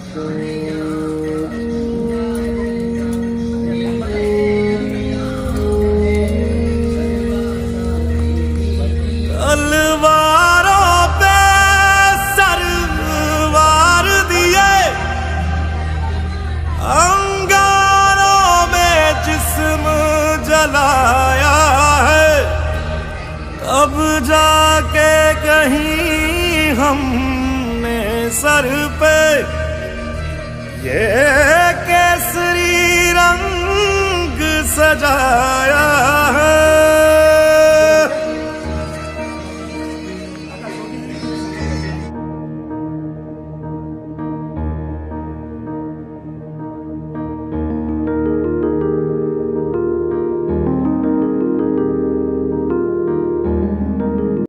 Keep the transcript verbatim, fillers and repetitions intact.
तलवारों पे सरवार दिए, अंगारों में जिस्म जलाया है, तब जाके कहीं हमने सर पे ये केसरी रंग सजाया है।